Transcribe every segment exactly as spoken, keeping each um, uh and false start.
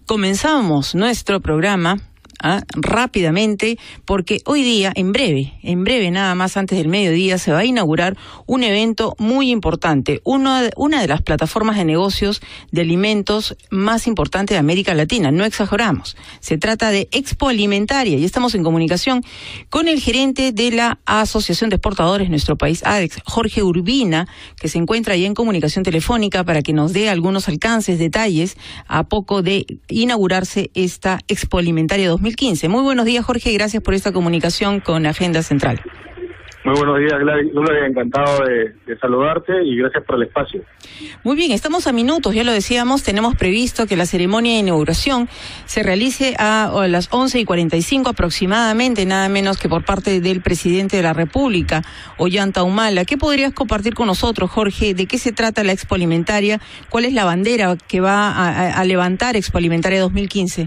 comenzamos nuestro programa ¿ah? rápidamente, porque hoy día, en breve, en breve nada más antes del mediodía, se va a inaugurar un evento muy importante, una de, una de las plataformas de negocios de alimentos más importantes de América Latina, no exageramos. Se trata de Expo Alimentaria y estamos en comunicación con el gerente de la Asociación de Exportadores de nuestro país, ADEX, Jorge Urbina, que se encuentra ya en comunicación telefónica para que nos dé algunos alcances, detalles, a poco de inaugurarse esta Expo Alimentaria dos mil quince. Muy buenos días, Jorge, gracias por esta comunicación con Agenda Central. Muy buenos días, Gloria, encantado de, de saludarte y gracias por el espacio. Muy bien, estamos a minutos, ya lo decíamos, tenemos previsto que la ceremonia de inauguración se realice a, a las once y cuarenta y cinco aproximadamente, nada menos que por parte del presidente de la República, Ollanta Humala. ¿Qué podrías compartir con nosotros, Jorge? ¿De qué se trata la Expo Alimentaria? ¿Cuál es la bandera que va a, a, a levantar Expo Alimentaria dos mil quince?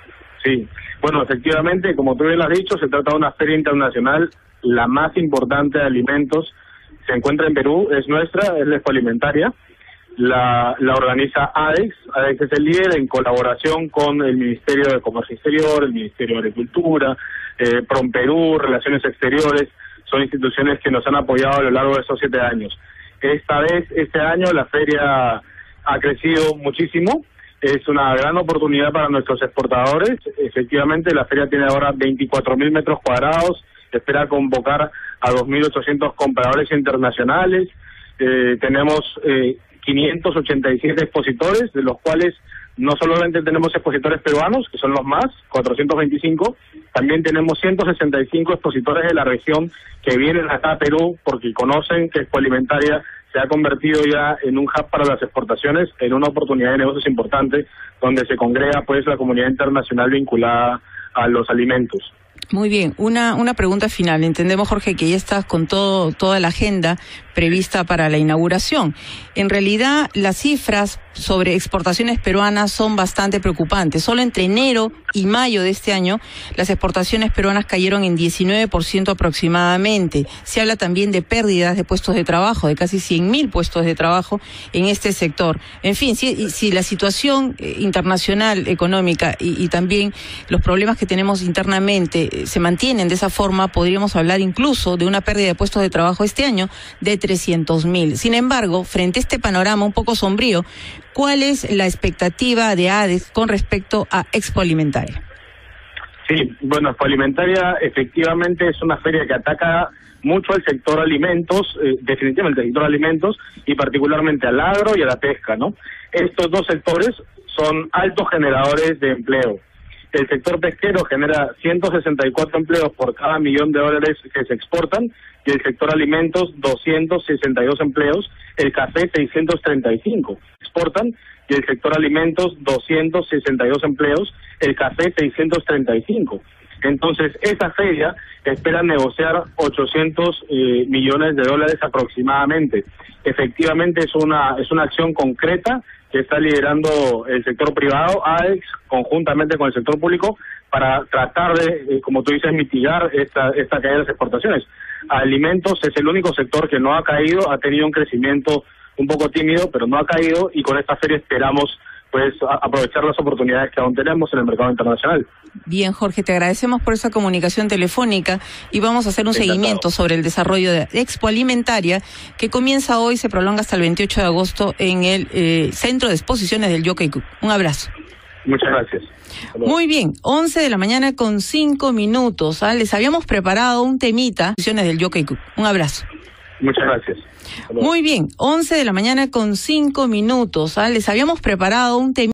Sí, bueno, efectivamente, como tú bien lo has dicho, se trata de una feria internacional, la más importante de alimentos. Se encuentra en Perú, es nuestra, es la Expo Alimentaria. La, la organiza ADEX. ADEX es el líder en colaboración con el Ministerio de Comercio Exterior, el Ministerio de Agricultura, eh, PROMPERÚ, Relaciones Exteriores. Son instituciones que nos han apoyado a lo largo de estos siete años. Esta vez, este año, la feria ha crecido muchísimo. Es una gran oportunidad para nuestros exportadores. Efectivamente, la feria tiene ahora veinticuatro mil metros cuadrados. Espera convocar a dos mil ochocientos compradores internacionales. Eh, tenemos eh, quinientos ochenta y siete expositores, de los cuales no solamente tenemos expositores peruanos, que son los más, cuatrocientos veinticinco, también tenemos ciento sesenta y cinco expositores de la región que vienen acá a Perú porque conocen que Expo Alimentaria se ha convertido ya en un hub para las exportaciones, en una oportunidad de negocios importante, donde se congrega pues la comunidad internacional vinculada a los alimentos. Muy bien, una una pregunta final. Entendemos, Jorge, que ya estás con todo toda la agenda prevista para la inauguración. En realidad, las cifras sobre exportaciones peruanas son bastante preocupantes. Solo entre enero y mayo de este año, las exportaciones peruanas cayeron en diecinueve por ciento aproximadamente. Se habla también de pérdidas de puestos de trabajo, de casi cien mil puestos de trabajo en este sector. En fin, si, si la situación internacional, económica y, y también los problemas que tenemos internamente se mantienen de esa forma, podríamos hablar incluso de una pérdida de puestos de trabajo este año de trescientos mil. Sin embargo, frente a este panorama un poco sombrío, ¿cuál es la expectativa de ADEX con respecto a Expo Alimentaria? Sí, bueno, Expo Alimentaria efectivamente es una feria que ataca mucho al sector alimentos, eh, definitivamente al sector alimentos y particularmente al agro y a la pesca, ¿no? Estos dos sectores son altos generadores de empleo. El sector pesquero genera ciento sesenta y cuatro empleos por cada millón de dólares que se exportan y el sector alimentos doscientos sesenta y dos empleos, el café seiscientos treinta y cinco exportan y el sector alimentos doscientos sesenta y dos empleos, el café seiscientos treinta y cinco. Entonces, esa feria espera negociar ochocientos eh, millones de dólares aproximadamente. Efectivamente es una es una acción concreta que está liderando el sector privado, ADEX, conjuntamente con el sector público, para tratar de, eh, como tú dices, mitigar esta, esta caída de las exportaciones. Alimentos es el único sector que no ha caído, ha tenido un crecimiento un poco tímido, pero no ha caído, y con esta feria esperamos pues a, aprovechar las oportunidades que aún tenemos en el mercado internacional. Bien, Jorge, te agradecemos por esa comunicación telefónica y vamos a hacer un Encantado. seguimiento sobre el desarrollo de Expo Alimentaria, que comienza hoy, se prolonga hasta el veintiocho de agosto en el eh, Centro de Exposiciones del Jockey Club. Un abrazo. Muchas gracias. Muy bien, once de la mañana con cinco minutos. ¿ah? Les habíamos preparado un temita, exposiciones del Jockey Club. Un abrazo. Muchas gracias. Muy bien, once de la mañana con cinco minutos. ¿ah? Les habíamos preparado un temita.